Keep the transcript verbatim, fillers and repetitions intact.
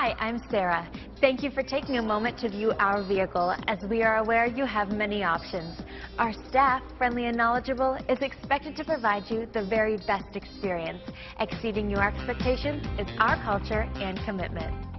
Hi, I'm Sarah. Thank you for taking a moment to view our vehicle, as we are aware you have many options. Our staff, friendly and knowledgeable, is expected to provide you the very best experience. Exceeding your expectations is our culture and commitment.